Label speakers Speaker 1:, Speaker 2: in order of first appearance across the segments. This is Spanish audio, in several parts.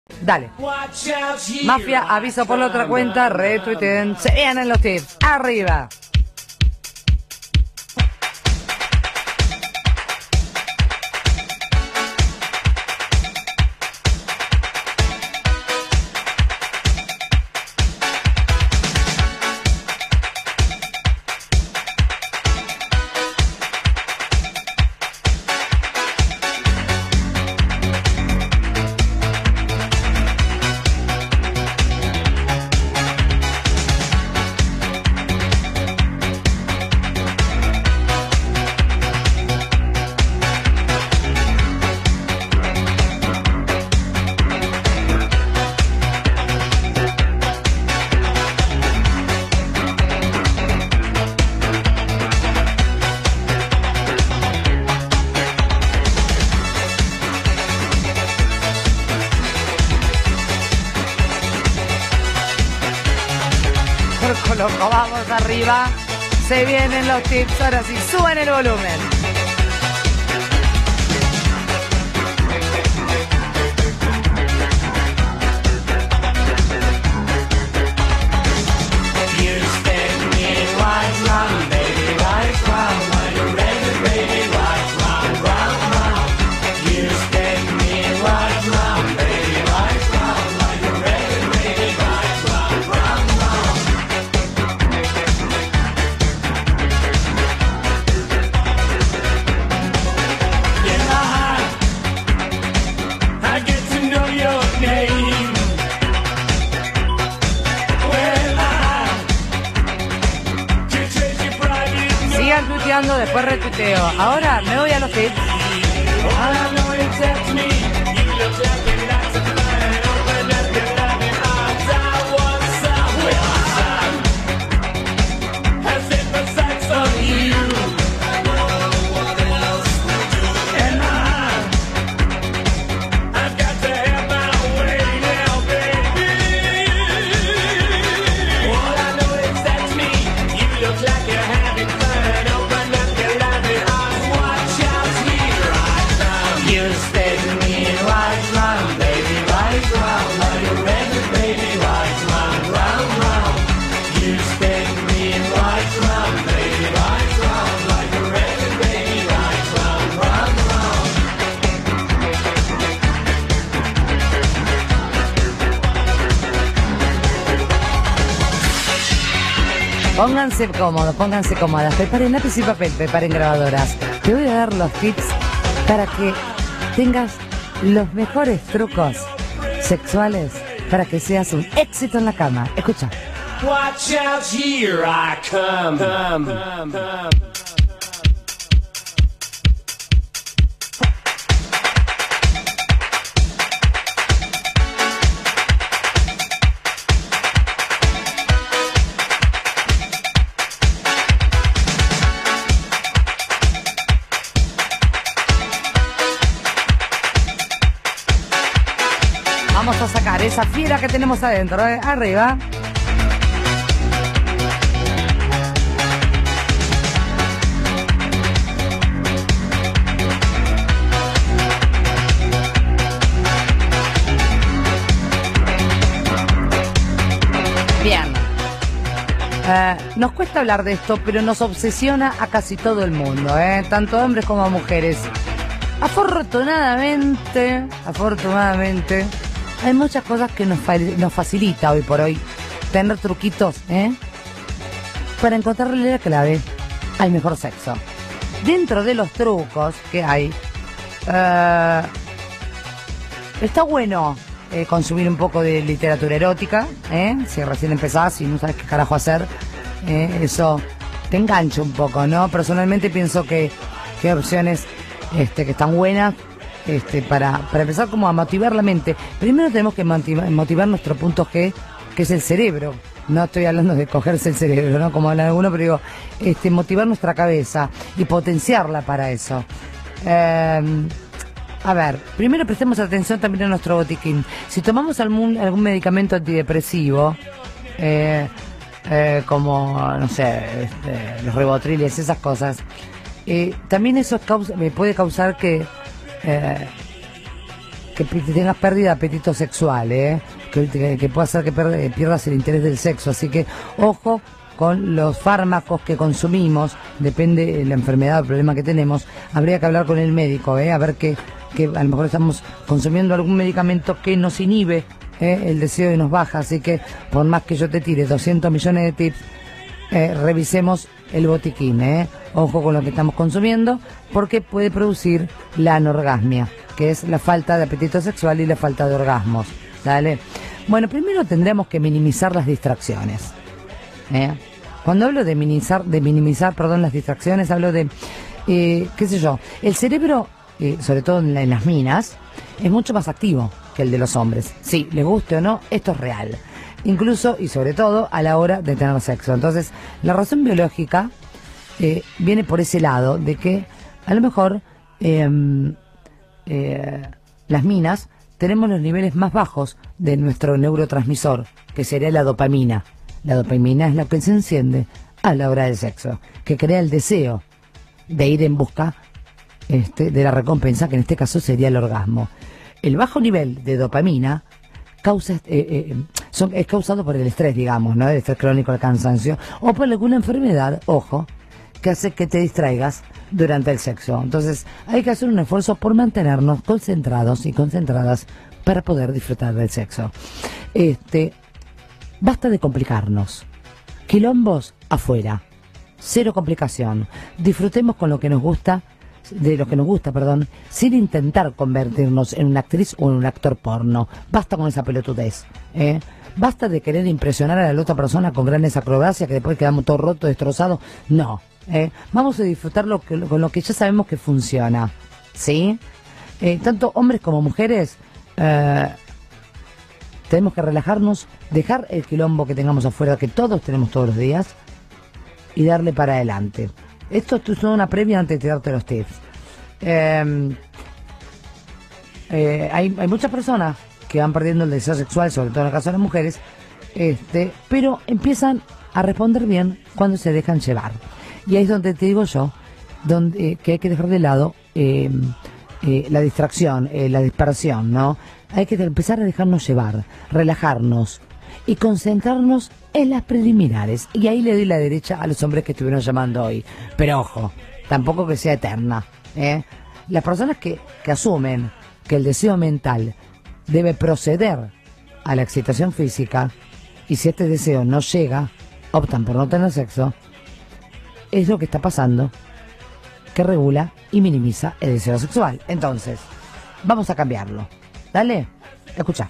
Speaker 1: Dale. Mafia, aviso por la otra cuenta, retuiteen. Se vienen los tips. Arriba. Loco, vamos arriba. Se vienen los tips. Ahora sí, suben el volumen. Después retuiteo. Ahora me voy a los tips. Pónganse cómodos, pónganse cómodas, preparen lápiz y papel, preparen grabadoras. Te voy a dar los tips para que tengas los mejores trucos sexuales para que seas un éxito en la cama. Escucha.
Speaker 2: Watch out, here I come.
Speaker 1: Vamos a sacar esa fiera que tenemos adentro, arriba. Bien. Nos cuesta hablar de esto, pero nos obsesiona a casi todo el mundo, tanto a hombres como a mujeres. Afortunadamente, hay muchas cosas que nos facilita hoy por hoy tener truquitos, para encontrarle la clave al mejor sexo. Dentro de los trucos que hay, está bueno consumir un poco de literatura erótica, si recién empezás y no sabes qué carajo hacer, eso te engancha un poco, ¿no? Personalmente pienso que hay opciones que están buenas. Para empezar como a motivar la mente. Primero tenemos que motivar nuestro punto G, que es el cerebro. No estoy hablando de cogerse el cerebro, ¿no? Como hablan algunos, pero digo, motivar nuestra cabeza y potenciarla para eso. A ver, primero prestemos atención también a nuestro botiquín. Si tomamos algún medicamento antidepresivo, como, no sé, los ribotriles, esas cosas, también eso puede causar que que tengas pérdida de apetito sexual, que puede hacer que pierdas el interés del sexo. Así que ojo con los fármacos que consumimos, depende de la enfermedad o el problema que tenemos. Habría que hablar con el médico, a ver que a lo mejor estamos consumiendo algún medicamento que nos inhibe el deseo y nos baja. Así que por más que yo te tire 200 millones de tips, revisemos el botiquín, ojo con lo que estamos consumiendo, porque puede producir la anorgasmia, que es la falta de apetito sexual y la falta de orgasmos. ¿Dale? Bueno, primero tendremos que minimizar las distracciones. Cuando hablo de minimizar, las distracciones, hablo de, qué sé yo, el cerebro, sobre todo en las minas, es mucho más activo que el de los hombres. Sí, le guste o no, esto es real. Incluso y sobre todo a la hora de tener sexo. Entonces, la razón biológica viene por ese lado, de que a lo mejor las minas tenemos los niveles más bajos de nuestro neurotransmisor, que sería la dopamina. La dopamina es la que se enciende a la hora del sexo, que crea el deseo de ir en busca de la recompensa, que en este caso sería el orgasmo. El bajo nivel de dopamina es causado por el estrés, digamos, ¿no? El estrés crónico, el cansancio, o por alguna enfermedad, ojo, que hace que te distraigas durante el sexo. Entonces hay que hacer un esfuerzo por mantenernos concentrados y concentradas para poder disfrutar del sexo. Basta de complicarnos. Quilombos afuera. Cero complicación. Disfrutemos con lo que nos gusta, sin intentar convertirnos en una actriz o en un actor porno. Basta con esa pelotudez, Basta de querer impresionar a la otra persona con grandes acrobacias que después quedamos todos rotos, destrozados. No, vamos a disfrutar con lo que ya sabemos que funciona, ¿sí? Tanto hombres como mujeres, tenemos que relajarnos, dejar el quilombo que tengamos afuera, que todos tenemos todos los días, y darle para adelante. Esto es una previa antes de darte los tips. Hay muchas personas que van perdiendo el deseo sexual, sobre todo en el caso de las mujeres, pero empiezan a responder bien cuando se dejan llevar. Y ahí es donde te digo yo, que hay que dejar de lado la distracción, la dispersión, ¿no? Hay que empezar a dejarnos llevar, relajarnos y concentrarnos en las preliminares. Y ahí le doy la derecha a los hombres que estuvieron llamando hoy. Pero ojo, tampoco que sea eterna, Las personas que asumen que el deseo mental debe proceder a la excitación física, y si este deseo no llega, optan por no tener sexo, es lo que está pasando, que regula y minimiza el deseo sexual. Entonces, vamos a cambiarlo. Dale, escucha.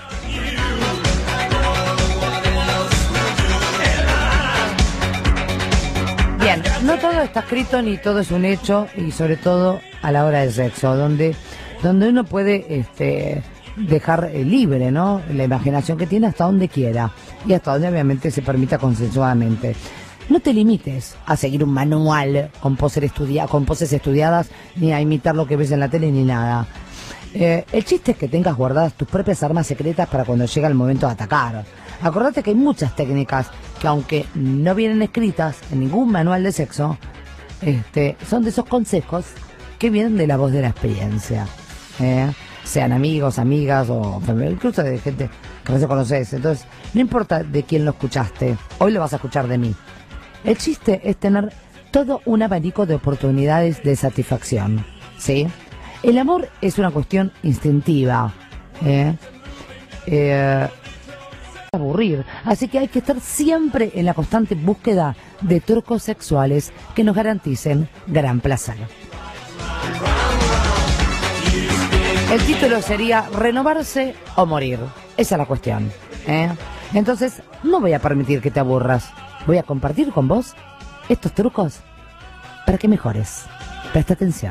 Speaker 1: Bien, no todo está escrito ni todo es un hecho, y sobre todo a la hora del sexo, donde uno puede dejar libre, ¿no?, la imaginación que tiene hasta donde quiera y hasta donde obviamente se permita consensuadamente. No te limites a seguir un manual con poses estudiadas, ni a imitar lo que ves en la tele ni nada. El chiste es que tengas guardadas tus propias armas secretas para cuando llega el momento de atacar. Acordate que hay muchas técnicas que, aunque no vienen escritas en ningún manual de sexo, son de esos consejos que vienen de la voz de la experiencia. Sean amigos, amigas o incluso de gente que no se conoces. Entonces, no importa de quién lo escuchaste, hoy lo vas a escuchar de mí. El chiste es tener todo un abanico de oportunidades de satisfacción, ¿sí? El amor es una cuestión instintiva, aburrir, así que hay que estar siempre en la constante búsqueda de trucos sexuales que nos garanticen gran placer. El título sería Renovarse o morir. Esa es la cuestión, Entonces, no voy a permitir que te aburras. Voy a compartir con vos estos trucos para que mejores. Presta atención.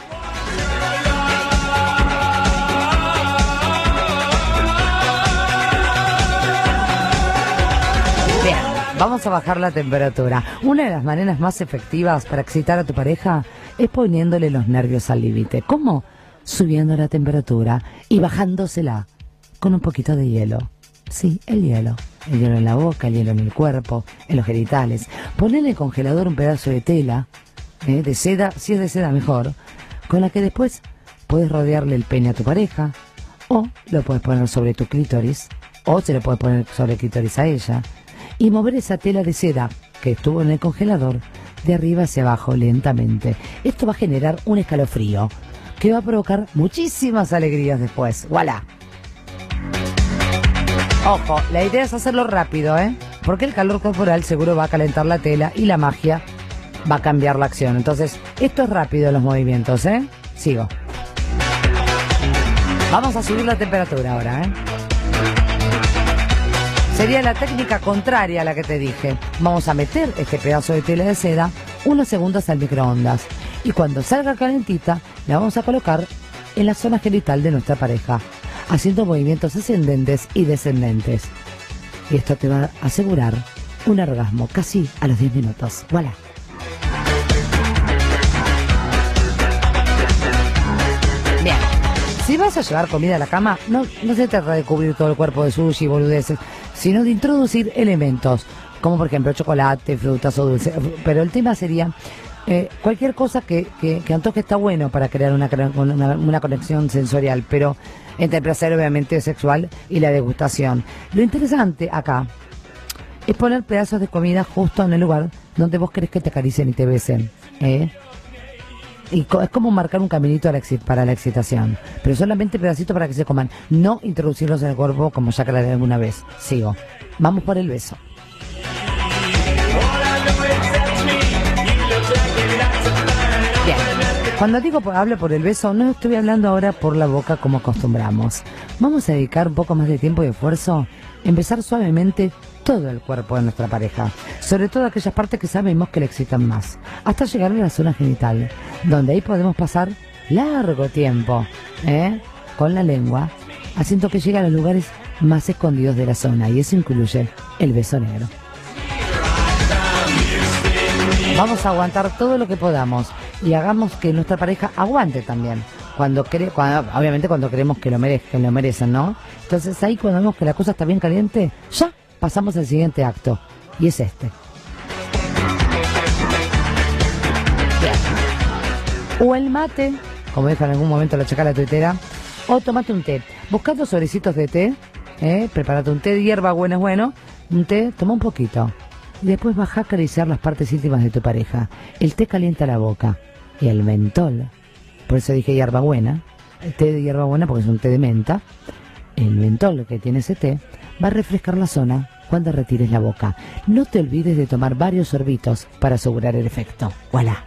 Speaker 1: Bien, vamos a bajar la temperatura. Una de las maneras más efectivas para excitar a tu pareja es poniéndole los nervios al límite. ¿Cómo? Subiendo la temperatura y bajándosela con un poquito de hielo. Sí, el hielo. El hielo en la boca, el hielo en el cuerpo, en los genitales. Ponle en el congelador un pedazo de tela, de seda, si es de seda mejor, con la que después puedes rodearle el pene a tu pareja, O lo puedes poner sobre tu clítoris, o se lo puedes poner sobre el clítoris a ella, y mover esa tela de seda que estuvo en el congelador de arriba hacia abajo lentamente. Esto va a generar un escalofrío que va a provocar muchísimas alegrías después. ¡Voilà! Ojo, la idea es hacerlo rápido, porque el calor corporal seguro va a calentar la tela y la magia va a cambiar la acción. Entonces, esto es rápido los movimientos, Sigo. Vamos a subir la temperatura ahora, Sería la técnica contraria a la que te dije. Vamos a meter este pedazo de tela de seda unos segundos al microondas. Y cuando salga calentita, la vamos a colocar en la zona genital de nuestra pareja, haciendo movimientos ascendentes y descendentes. Y esto te va a asegurar un orgasmo casi a los 10 minutos. ¡Voilà! Bien. Si vas a llevar comida a la cama, no se trata de cubrir todo el cuerpo de sushi y boludeces, sino de introducir elementos, como por ejemplo chocolate, frutas o dulces. Pero el tema sería cualquier cosa que antoje está bueno para crear una conexión sensorial, pero entre el placer obviamente sexual y la degustación. Lo interesante acá es poner pedazos de comida justo en el lugar donde vos querés que te acaricien y te besen, Y es como marcar un caminito para la excitación, pero solamente pedacitos para que se coman, no introducirlos en el cuerpo como ya aclaré alguna vez. Sigo. Vamos por el beso. Bien. Cuando digo hablo por el beso, no estoy hablando ahora por la boca como acostumbramos. Vamos a dedicar un poco más de tiempo y esfuerzo en besar suavemente todo el cuerpo de nuestra pareja, sobre todo aquellas partes que sabemos que le excitan más, hasta llegar a la zona genital, donde ahí podemos pasar largo tiempo, con la lengua, haciendo que llegue a los lugares más escondidos de la zona, y eso incluye el beso negro. Vamos a aguantar todo lo que podamos y hagamos que nuestra pareja aguante también. Obviamente cuando queremos que lo merecen, ¿no? Entonces ahí cuando vemos que la cosa está bien caliente, ya pasamos al siguiente acto. Y es este. Bien. O el mate, como dijo en algún momento la chacala tuitera, o tomate un té. Buscad los sobrecitos de té, prepárate un té de hierba buena es bueno, un té, toma un poquito. Y después baja a acariciar las partes íntimas de tu pareja. El té calienta la boca. Y el mentol, por eso dije hierbabuena, el té de hierbabuena porque es un té de menta, el mentol que tiene ese té va a refrescar la zona cuando retires la boca. No te olvides de tomar varios sorbitos para asegurar el efecto. ¡Voilà!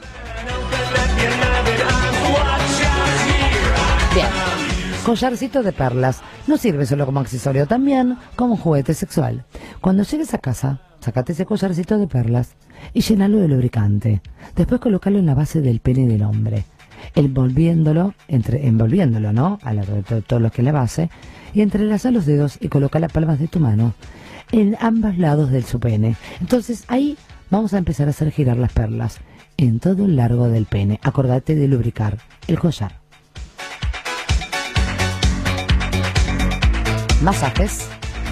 Speaker 1: Bien. Collarcito de perlas no sirve solo como accesorio, también como juguete sexual. Cuando llegues a casa, sacate ese collarcito de perlas y llenalo de lubricante. Después colocalo en la base del pene del hombre, envolviéndolo, ¿no? A todo lo que es la base, y entrelaza los dedos y coloca las palmas de tu mano en ambos lados del su pene. Entonces ahí vamos a empezar a hacer girar las perlas en todo el largo del pene. Acordate de lubricar el collar. Masajes.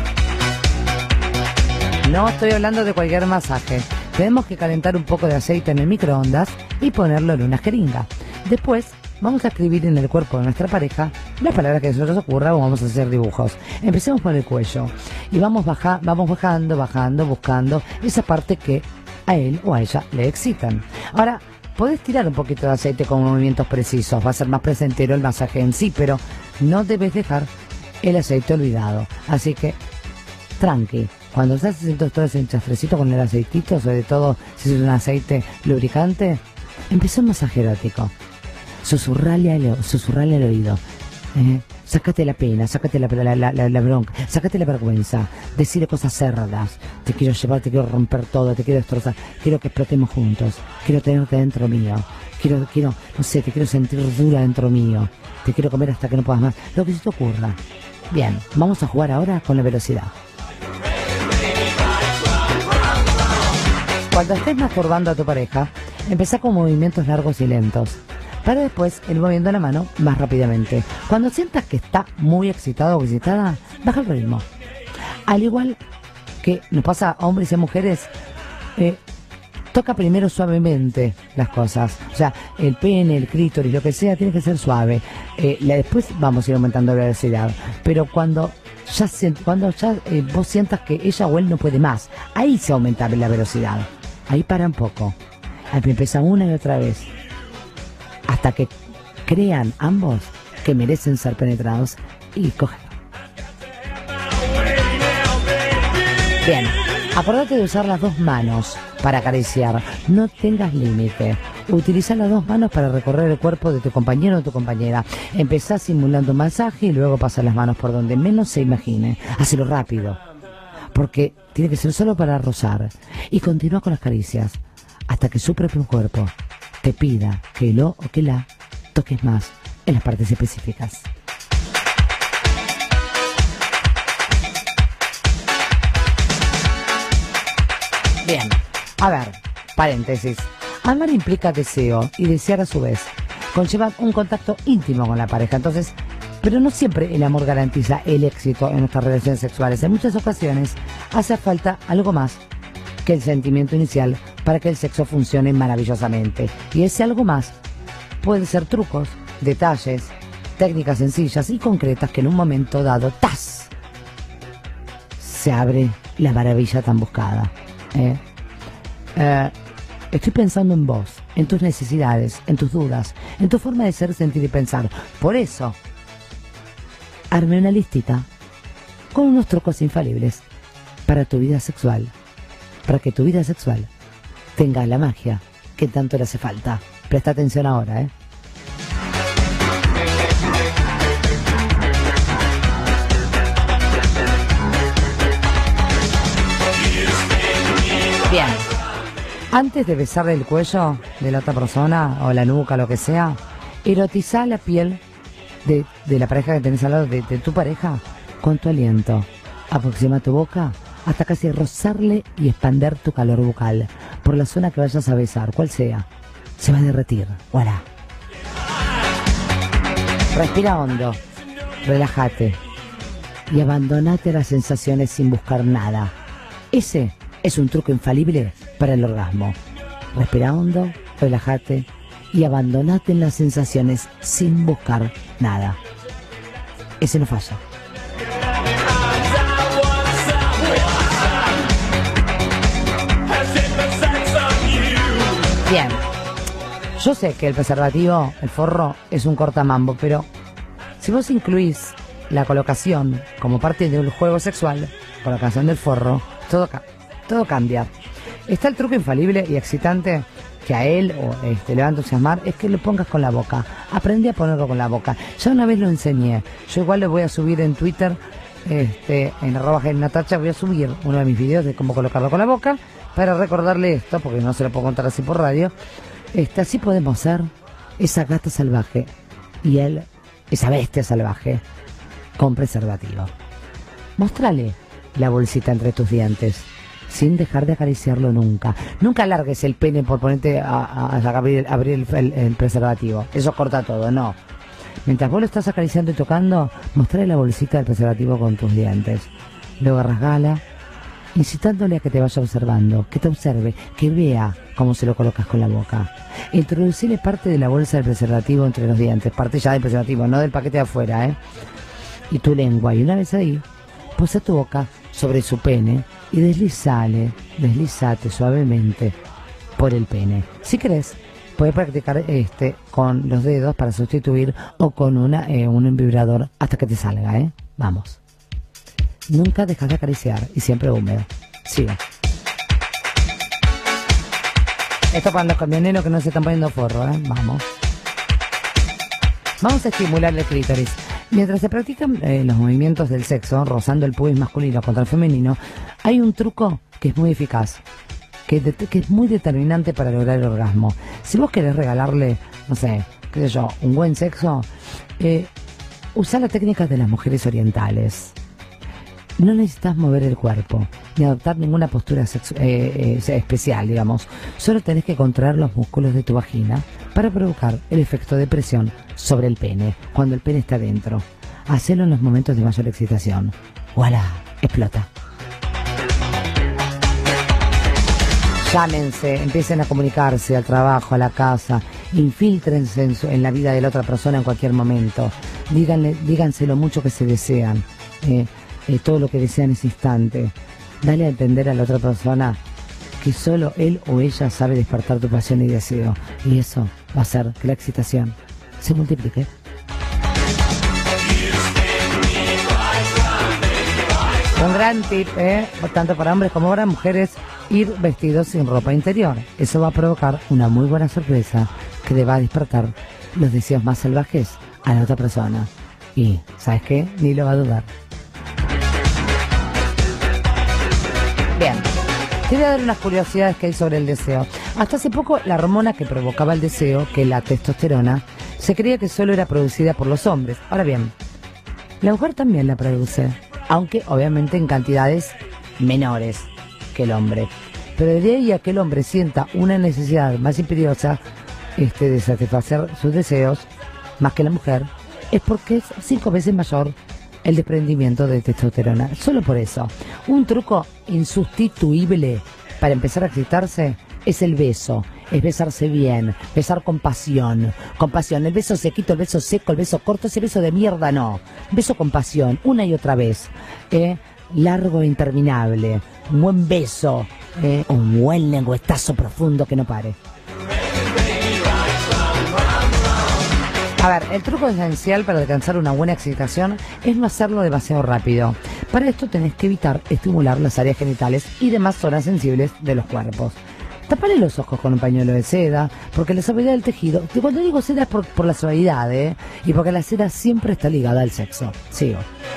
Speaker 1: No estoy hablando de cualquier masaje. Tenemos que calentar un poco de aceite en el microondas y ponerlo en una jeringa. Después vamos a escribir en el cuerpo de nuestra pareja las palabras que se nos ocurra o vamos a hacer dibujos. Empecemos por el cuello y vamos bajando, buscando esa parte que a él o a ella le excitan. Ahora, podés tirar un poquito de aceite con movimientos precisos, va a ser más placentero el masaje en sí, pero no debes dejar el aceite olvidado. Así que, tranqui. Cuando estás haciendo todo ese enchastrecito con el aceitito, sobre todo si es un aceite lubricante, empieza un masaje erótico. Susurrale al oído. Sácate la pena, sácate la bronca, sácate la vergüenza. Decirle cosas cerdas. Te quiero llevar, te quiero romper todo, te quiero destrozar. Quiero que explotemos juntos. Quiero tenerte dentro mío. Quiero, no sé, te quiero sentir dura dentro mío. Te quiero comer hasta que no puedas más. Lo que se te ocurra. Bien, vamos a jugar ahora con la velocidad. Cuando estés masturbando a tu pareja, empezá con movimientos largos y lentos, para después ir moviendo la mano más rápidamente. Cuando sientas que está muy excitado o excitada, baja el ritmo. Al igual que nos pasa a hombres y a mujeres, Toca primero suavemente las cosas. O sea, el pene, el clítoris, lo que sea, tiene que ser suave. Después vamos a ir aumentando la velocidad. Pero cuando ya vos sientas que ella o él no puede más, ahí se aumenta la velocidad. Ahí para un poco. Ahí empieza una y otra vez. Hasta que crean ambos que merecen ser penetrados y cogen. Bien, acordate de usar las dos manos para acariciar. No tengas límite. Utiliza las dos manos para recorrer el cuerpo de tu compañero o tu compañera. Empezá simulando un masaje y luego pasa las manos por donde menos se imagine. Hazlo rápido, porque tiene que ser solo para rozar. Y continúa con las caricias hasta que su propio cuerpo te pida que lo o que la toques más en las partes específicas. Bien, a ver, paréntesis. Amar implica deseo y desear a su vez conlleva un contacto íntimo con la pareja. Entonces, pero no siempre el amor garantiza el éxito en nuestras relaciones sexuales. En muchas ocasiones hace falta algo más que el sentimiento inicial para que el sexo funcione maravillosamente. Y ese algo más puede ser trucos, detalles, técnicas sencillas y concretas que en un momento dado, ¡tas!, se abre la maravilla tan buscada. Estoy pensando en vos, en tus necesidades, en tus dudas, en tu forma de ser, sentir y pensar. Por eso, armé una listita con unos trucos infalibles para tu vida sexual, para que tu vida sexual tenga la magia que tanto le hace falta. Presta atención ahora, Bien. Antes de besarle el cuello de la otra persona, o la nuca, lo que sea, erotizá la piel de la pareja que tenés al lado, de tu pareja, con tu aliento. Aproxima tu boca hasta casi rozarle y expander tu calor bucal por la zona que vayas a besar, cual sea. Se va a derretir. ¡Voilà! Respira hondo, relájate y abandonate a las sensaciones sin buscar nada. Ese es un truco infalible para el orgasmo. Respira hondo, relájate y abandonate en las sensaciones sin buscar nada. Ese no falla. Bien, yo sé que el preservativo, el forro, es un cortamambo, pero si vos incluís la colocación como parte del juego sexual, colocación del forro, todo cambia. Está el truco infalible y excitante que a él le va a entusiasmar, es que lo pongas con la boca. Aprendí a ponerlo con la boca. Ya una vez lo enseñé. Yo igual lo voy a subir en Twitter, en @Natacha, voy a subir uno de mis videos de cómo colocarlo con la boca para recordarle esto, porque no se lo puedo contar así por radio. Así podemos ser esa gata salvaje y él, esa bestia salvaje, con preservativo. Móstrale la bolsita entre tus dientes, sin dejar de acariciarlo nunca. Nunca alargues el pene por ponerte a abrir el preservativo. Eso corta todo, no. Mientras vos lo estás acariciando y tocando, mostrale la bolsita del preservativo con tus dientes. Luego rasgala, incitándole a que te vaya observando, que te observe, que vea cómo se lo colocas con la boca. Introducile parte de la bolsa del preservativo entre los dientes, parte ya del preservativo, no del paquete de afuera, y tu lengua. Y una vez ahí, posa tu boca sobre su pene y deslizate suavemente por el pene. Si querés, puedes practicar con los dedos para sustituir o con un vibrador hasta que te salga, Vamos. Nunca dejas de acariciar y siempre húmedo. Sigue. Esto para los camioneros que no se están poniendo forro, Vamos. Vamos a estimular el clítoris. Mientras se practican los movimientos del sexo, rozando el pubis masculino contra el femenino, hay un truco que es muy eficaz, que es muy determinante para lograr el orgasmo. Si vos querés regalarle, no sé, qué sé yo, un buen sexo, usá la técnica de las mujeres orientales. No necesitas mover el cuerpo, ni adoptar ninguna postura especial, digamos. Solo tenés que contraer los músculos de tu vagina para provocar el efecto de presión sobre el pene, cuando el pene está dentro. Hacelo en los momentos de mayor excitación. ¡Voilà! Explota. Llámense, empiecen a comunicarse al trabajo, a la casa, infíltrense en la vida de la otra persona en cualquier momento. Díganse lo mucho que se desean, todo lo que desean ese instante. Dale a entender a la otra persona que solo él o ella sabe despertar tu pasión y deseo. Y eso va a hacer que la excitación se multiplique. Un gran tip, tanto para hombres como para mujeres, ir vestidos sin ropa interior. Eso va a provocar una muy buena sorpresa que le va a despertar los deseos más salvajes a la otra persona. Y, ¿sabes qué? Ni lo va a dudar. Bien, te voy a dar unas curiosidades que hay sobre el deseo. Hasta hace poco, la hormona que provocaba el deseo, que es la testosterona, se creía que solo era producida por los hombres. Ahora bien, la mujer también la produce, aunque obviamente en cantidades menores que el hombre. Pero de ahí a que el hombre sienta una necesidad más imperiosa de satisfacer sus deseos, más que la mujer, es porque es 5 veces mayor el desprendimiento de testosterona. Solo por eso. Un truco insustituible para empezar a excitarse es el beso. Es besarse bien, besar con pasión. Con pasión. El beso sequito, el beso seco, el beso corto, ese beso de mierda no. Beso con pasión, una y otra vez. Largo e interminable. Un buen beso. Un buen lengüetazo profundo que no pare. A ver, el truco esencial para alcanzar una buena excitación es no hacerlo demasiado rápido. Para esto tenés que evitar estimular las áreas genitales y demás zonas sensibles de los cuerpos. Tapale los ojos con un pañuelo de seda, porque la suavidad del tejido, y cuando digo seda es por la suavidad, y porque la seda siempre está ligada al sexo. Sigo.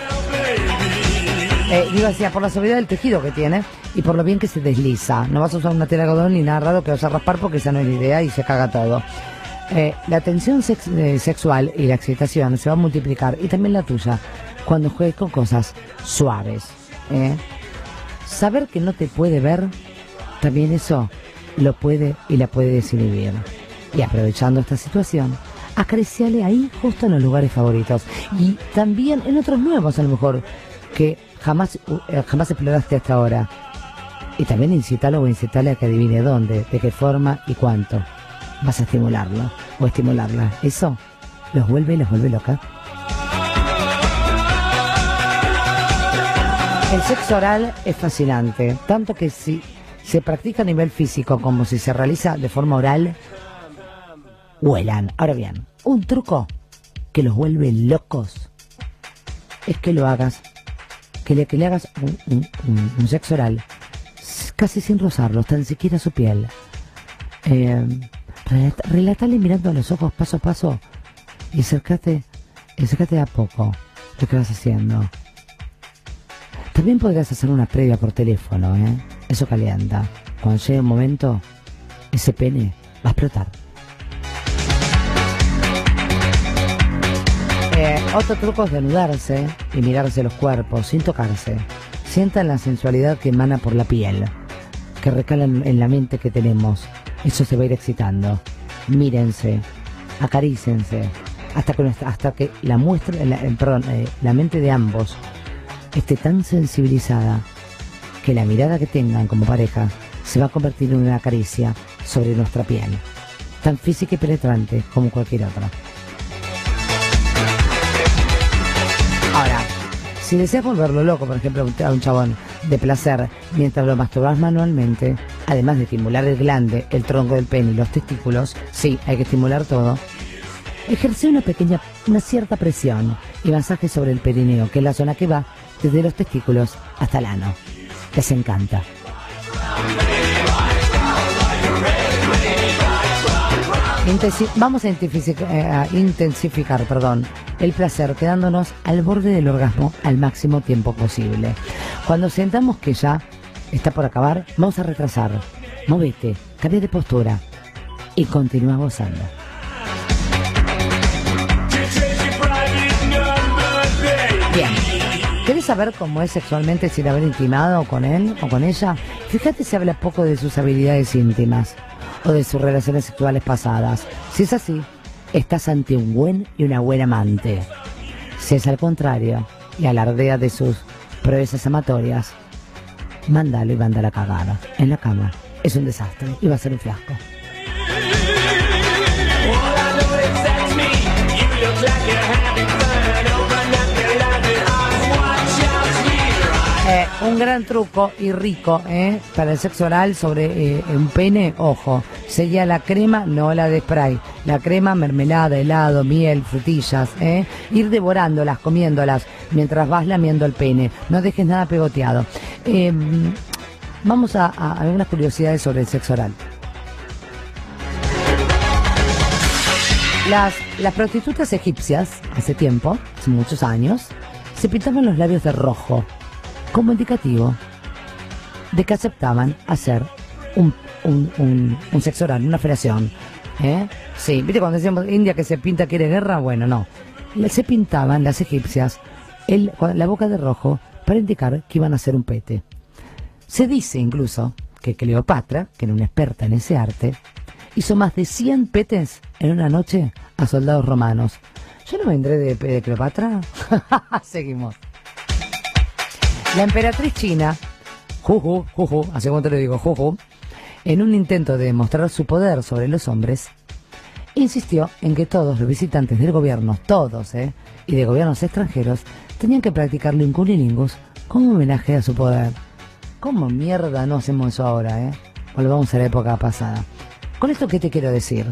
Speaker 1: Decía, por la suavidad del tejido que tiene y por lo bien que se desliza. No vas a usar una tela de algodón ni nada raro que vas a raspar porque esa no es la idea y se caga todo. La tensión sexual y la excitación se va a multiplicar, y también la tuya, cuando juegues con cosas suaves. Saber que no te puede ver, también eso lo puede y la puede desinhibir. Y aprovechando esta situación, acariciale ahí justo en los lugares favoritos. Y también en otros nuevos a lo mejor, que jamás exploraste hasta ahora. Y también incítalo o incítale a que adivine dónde, de qué forma y cuánto vas a estimularlo o estimularla. Eso los vuelve loca. El sexo oral es fascinante, tanto que si se practica a nivel físico como si se realiza de forma oral, huelan. Ahora bien, un truco que los vuelve locos es que lo hagas, que le hagas un sexo oral casi sin rozarlos, tan siquiera su piel. Relatale mirando a los ojos paso a paso y acércate a poco lo que vas haciendo. También podrías hacer una previa por teléfono, eso calienta. Cuando llegue un momento, ese pene va a explotar. Otro truco es desnudarse y mirarse los cuerpos sin tocarse. Sientan la sensualidad que emana por la piel, que recala en la mente que tenemos. Eso se va a ir excitando. Mírense, acarícense, hasta que la mente de ambos esté tan sensibilizada que la mirada que tengan como pareja se va a convertir en una caricia sobre nuestra piel, tan física y penetrante como cualquier otra. Ahora, si deseas volverlo loco, por ejemplo, a un chabón de placer mientras lo masturbas manualmente, además de estimular el glande, el tronco del pene y los testículos, sí, hay que estimular todo, ejerce una cierta presión y masaje sobre el perineo, que es la zona que va desde los testículos hasta el ano. Les encanta. Vamos a intensificar el placer, quedándonos al borde del orgasmo al máximo tiempo posible. Cuando sentamos que ya está por acabar, vamos a retrasar. Movete, cambia de postura y continúa gozando. Bien. ¿Querés saber cómo es sexualmente sin haber intimado con él o con ella? Fíjate si habla poco de sus habilidades íntimas o de sus relaciones sexuales pasadas. Si es así, estás ante un buen y una buena amante. Si es al contrario y alardea de sus proezas amatorias, mándalo y mándala a cagar en la cama, es un desastre y va a ser un fiasco. Un gran truco y rico para el sexo oral sobre un pene, ojo, sería la crema, no la de spray, la crema, mermelada, helado, miel, frutillas, ir devorándolas, comiéndolas, mientras vas lamiendo el pene, no dejes nada pegoteado. Vamos a algunas curiosidades sobre el sexo oral. Las prostitutas egipcias, hace tiempo, hace muchos años, se pintaban los labios de rojo, como indicativo de que aceptaban hacer un sexo oral, una felación. Sí, ¿viste cuando decíamos India que se pinta quiere guerra? Bueno, no. Se pintaban las egipcias la boca de rojo para indicar que iban a hacer un pete. Se dice incluso que Cleopatra, que era una experta en ese arte, hizo más de 100 petes en una noche a soldados romanos. Yo no vendré de Cleopatra. Seguimos. La emperatriz china, hace cuánto le digo, en un intento de demostrar su poder sobre los hombres, insistió en que todos los visitantes del gobierno, todos, y de gobiernos extranjeros, tenían que practicarle un cunilingus como homenaje a su poder. ¿Cómo mierda no hacemos eso ahora, Volvamos a la época pasada. Con esto, ¿qué te quiero decir?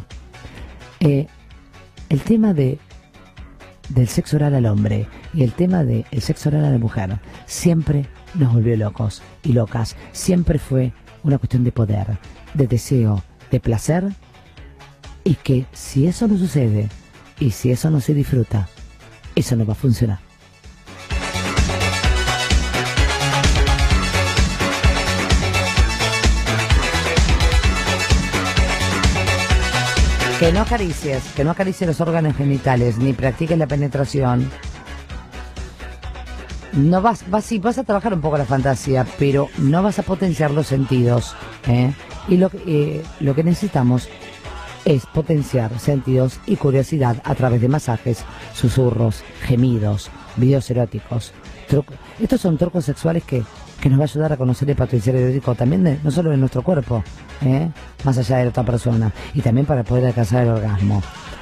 Speaker 1: El tema del sexo oral al hombre y el tema del sexo oral a la mujer siempre nos volvió locos y locas. Siempre fue una cuestión de poder, de deseo, de placer, y que si eso no sucede y si eso no se disfruta, eso no va a funcionar. Que no acaricies los órganos genitales, ni practiques la penetración. No vas a trabajar un poco la fantasía, pero no vas a potenciar los sentidos, Y lo que necesitamos es potenciar sentidos y curiosidad a través de masajes, susurros, gemidos, videos eróticos. Estos son trucos sexuales que nos va a ayudar a conocer el potencial erótico también no solo de nuestro cuerpo, más allá de la otra persona, y también para poder alcanzar el orgasmo.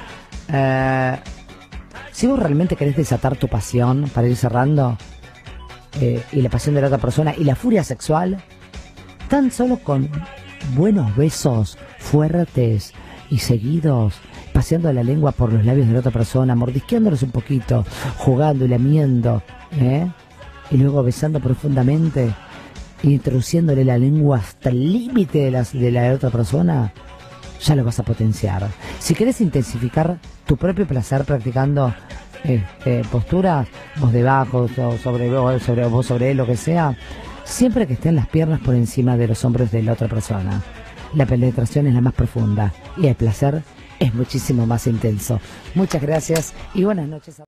Speaker 1: Si vos realmente querés desatar tu pasión, para ir cerrando, y la pasión de la otra persona y la furia sexual, tan solo con buenos besos fuertes y seguidos, paseando la lengua por los labios de la otra persona, mordisqueándolos un poquito, jugando y lamiendo, y luego besando profundamente, introduciéndole la lengua hasta el límite de la otra persona, ya lo vas a potenciar. Si querés intensificar tu propio placer practicando posturas, vos debajo, sobre él, lo que sea, siempre que estén las piernas por encima de los hombros de la otra persona. La penetración es la más profunda y el placer es muchísimo más intenso. Muchas gracias y buenas noches.